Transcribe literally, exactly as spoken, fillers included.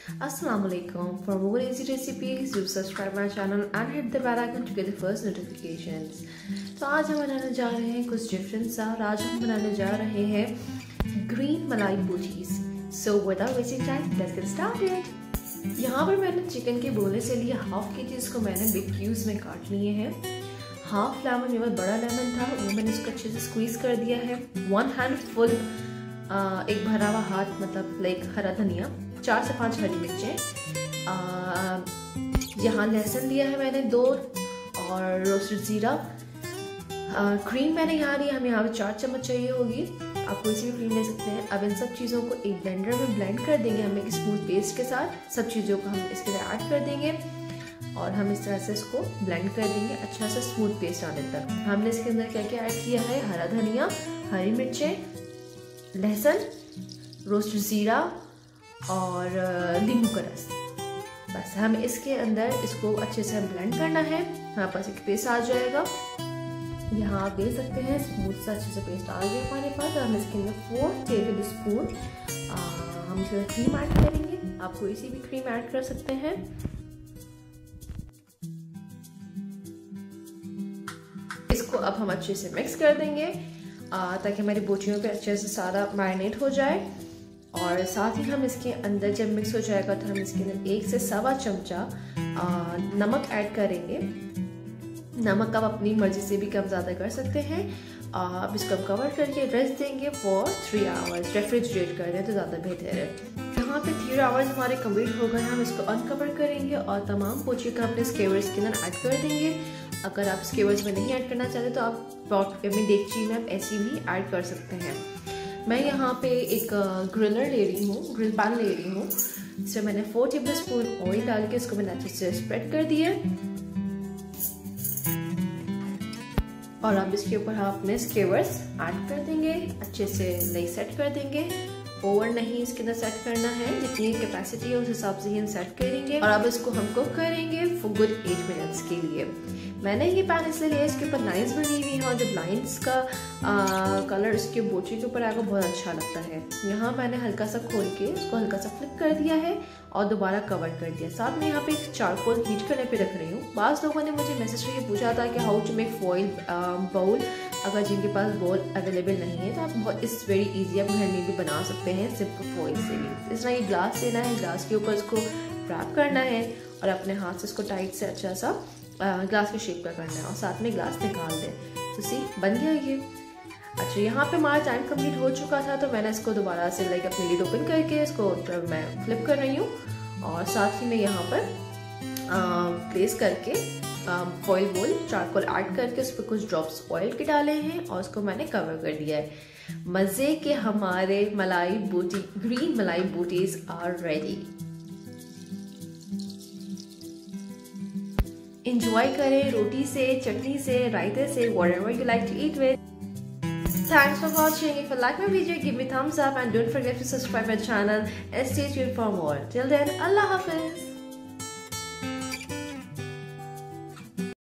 Assalamualaikum. For more easy recipes, do subscribe my channel and hit the bell icon to get the first notifications. तो आज हम बनाने जा रहे हैं कुछ डिफरेंट सा। आज हम बनाने जा रहे हैं ग्रीन मलाई बूटीज। So without wasting time, let's get started. यहाँ पर मैंने चिकन के बोले से लिए हाफ के जी इसको मैंने बिग क्यूब्स में काट लिए हैं। हाफ लेमन, मेरे पास बड़ा लेमन था वो मैंने इसको अच्छे से स्क्वीज कर दिया है। वन हैंड फुल एक भरा हुआ हाथ मतलब लाइक हरा धनिया, चार से पांच हरी मिर्चें, यहाँ लहसुन लिया है मैंने दो, और रोस्टेड जीरा। क्रीम मैंने यहाँ ली, हमें यहाँ पे चार चम्मच चाहिए होगी, आप कोई सी भी क्रीम ले सकते हैं। अब इन सब चीज़ों को एक ब्लेंडर में ब्लेंड कर देंगे हम एक स्मूथ पेस्ट के साथ। सब चीज़ों को हम इसके अंदर ऐड कर देंगे और हम इस तरह से इसको ब्लेंड कर देंगे अच्छा सा स्मूथ पेस्ट आने तक। हमने इसके अंदर क्या क्या ऐड किया है, हरा धनिया, हरी मिर्चें, लहसुन, रोस्टेड जीरा और नींबू का रस। बस हम इसके अंदर इसको अच्छे से हम ब्लेंड करना है, हमारे पास एक पेस्ट आ जाएगा। यहाँ आप देख सकते हैं स्मूथ सा अच्छे से पेस्ट आ गया हमारे पास। हम इसके अंदर फोर टेबल स्पून हम इसके अंदर क्रीम ऐड करेंगे। आप कोई सी भी क्रीम ऐड कर सकते हैं। इसको अब हम अच्छे से मिक्स कर देंगे ताकि हमारी बोटियों पे अच्छे से सारा मैरिनेट हो जाए। और साथ ही हम इसके अंदर जब मिक्स हो जाएगा तो हम इसके अंदर एक से सवा चमचा नमक ऐड करेंगे। नमक आप अपनी मर्जी से भी कम ज़्यादा कर सकते हैं। अब इसको हम कवर करके रेस्ट देंगे फॉर थ्री आवर्स। रेफ्रिजरेट कर दें तो ज़्यादा बेहतर है। यहाँ पे थ्री आवर्स हमारे कंप्लीट हो गए। हम इसको अनकवर करेंगे और तमाम पोचियों का अपने स्केवर्स के अंदर ऐड कर देंगे। अगर आप स्केवर्स में नहीं ऐड करना चाहते तो आप पॉट में देगची में आप ऐसी भी ऐड कर सकते हैं। मैं यहाँ पे एक ग्रिलर ले रही हूँ, ग्रिल पैन ले रही हूँ। इसमें मैंने फोर टेबल स्पून ऑयल डाल के इसको मैंने अच्छे से स्प्रेड कर दिया और अब इसके ऊपर हम अपने स्केवर्स ऐड कर देंगे, अच्छे से लाइक सेट कर देंगे। ओवर नहीं इसके अंदर सेट करना है, जितनी कैपेसिटी है उस हिसाब से ही हम सेट करेंगे। और अब इसको हम कुक करेंगे फॉर गुड एट मिनट्स के लिए। मैंने ये पैन इसलिए लिया, इसके ऊपर लाइंस बनी हुई हैं और जब लाइंस का आ, कलर इसके बोटी के ऊपर आएगा बहुत अच्छा लगता है। यहाँ मैंने हल्का सा खोल के इसको हल्का सा फ्लिप कर दिया है और दोबारा कवर कर दिया। साथ में यहाँ पे एक चारकोल हीट करने पे रख रही हूँ। बाज़ लोगों ने मुझे मैसेज करके पूछा था कि how to make foil bowl. अगर जिनके पास बाउल अवेलेबल नहीं है तो आप बहुत इस वेरी इजी आप घर में भी बना सकते हैं सिर्फ फॉइल से भी। इस तरह ये ग्लास लेना है, ग्लास के ऊपर इसको रैप करना है और अपने हाथ से इसको टाइट से अच्छा सा ग्लास के शेप का करना है और साथ में ग्लास निकाल दें। तो सी बन गया ये। अच्छा, यहाँ पे हमारा टाइम कंप्लीट हो चुका था तो मैंने इसको दोबारा से लाइक अपनी लिड ओपन करके इसको मैं फ्लिप कर रही हूँ और साथ ही मैं यहाँ पर प्लेस करके फॉइल बोल चारकोल ऐड करके उस पर कुछ ड्रॉप्स ऑयल के डाले हैं और उसको मैंने कवर कर दिया है। मज़े के हमारे मलाई बूटी ग्रीन मलाई बूटीज आर रेडी। इंजॉय करें रोटी से, चटनी से, रायते से, whatever you like to eat with. Thanks for watching. If you like my video, give me thumbs up and don't forget to subscribe my channel and stay tuned for more. Till then, Allah Hafiz.